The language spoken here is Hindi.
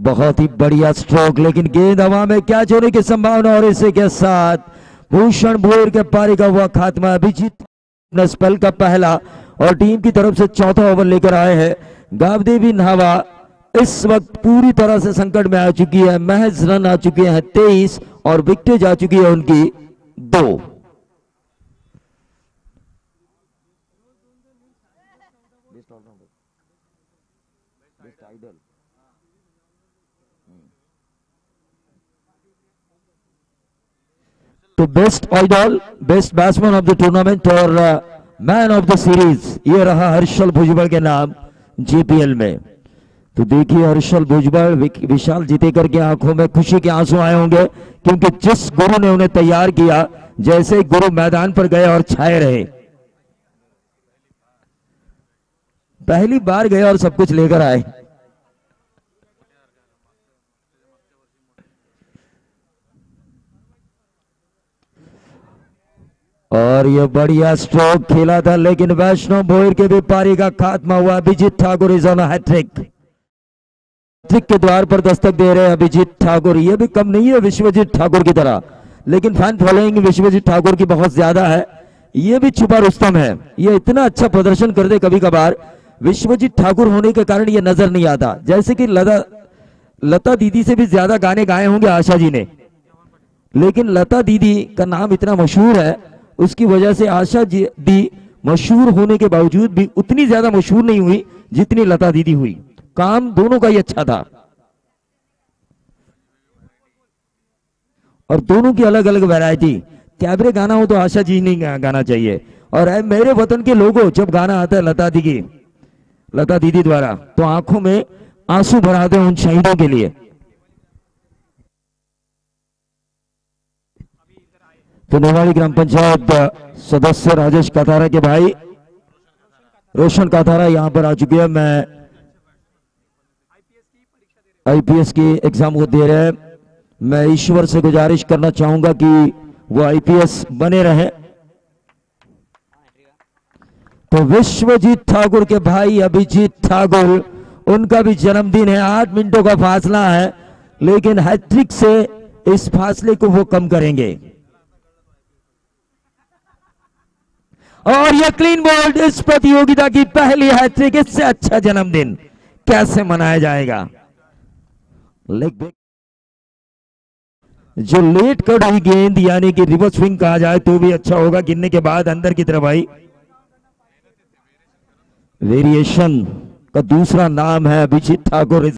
बहुत ही बढ़िया स्ट्रोक, लेकिन गेंद हवा में कैच होने की संभावना और इसी के साथ भूषण भोयर के पारी का हुआ खात्मा। अभिजीत स्पेल का पहला और टीम की तरफ से चौथा ओवर लेकर आए हैं। गावदेवी नावा इस वक्त पूरी तरह से संकट में आ चुकी है। महज रन आ चुके हैं 23 और विकेट आ चुकी है उनकी 2। तो best idol, best batsman of the tournament और मैन ऑफ द सीरीज ये रहा हर्षल भुजबल के नाम जीपीएल में। तो देखिए हर्षल भुजबल विशाल जीतेकर के आंखों में खुशी के आंसू आए होंगे, क्योंकि जिस गुरु ने उन्हें तैयार किया, जैसे ही गुरु मैदान पर गए और छाए रहे, पहली बार गए और सब कुछ लेकर आए। और ये बढ़िया स्ट्रोक खेला था, लेकिन वैष्णव भोयर के भी पारी का खात्मा हुआ। Abhijeet Thakur is on hat-trick, hat-trick के द्वार पर दस्तक दे रहे हैं अभिजीत ठाकुर। ये भी कम नहीं है विश्वजीत ठाकुर की तरह, लेकिन फैन फॉलोइंग विश्वजीत ठाकुर की बहुत ज्यादा है। ये भी छुपा रुस्तम है, ये इतना अच्छा प्रदर्शन कर दे कभी कभार, विश्वजीत ठाकुर होने के कारण ये नजर नहीं आता। जैसे कि लता दीदी से भी ज्यादा गाने गाए होंगे आशा जी ने, लेकिन लता दीदी का नाम इतना मशहूर है, उसकी वजह से आशा दी मशहूर होने के बावजूद भी उतनी ज्यादा मशहूर नहीं हुई जितनी लता दीदी हुई। काम दोनों का ही अच्छा था और दोनों की अलग अलग वैरायटी। कैबरे गाना हो तो आशा जी नहीं गाना चाहिए, और मेरे वतन के लोगों जब गाना आता है लता दीदी द्वारा, तो आंखों में आंसू भराते हैं उन शहीदों के लिए। तो नेवाड़ी ग्राम पंचायत सदस्य राजेश काथारा के भाई रोशन काथारा यहां पर आ चुके हैं। मैं आईपीएस की एग्जाम को दे रहे हैं। मैं ईश्वर से गुजारिश करना चाहूंगा कि वो आईपीएस बने रहे। तो विश्वजीत ठाकुर के भाई अभिजीत ठाकुर, उनका भी जन्मदिन है। 8 मिनटों का फासला है, लेकिन हैट्रिक से इस फासले को वो कम करेंगे। और यह क्लीन बोल्ड इस प्रतियोगिता की पहली हैट्रिक। इससे अच्छा जन्मदिन कैसे मनाया जाएगा। लेग जो लेट कट हुई गेंद, यानी कि रिवर्स स्विंग कहा जाए तो भी अच्छा होगा, गिरने के बाद अंदर की तरफ आई। वेरिएशन का दूसरा नाम है अभिजीत ठाकुर।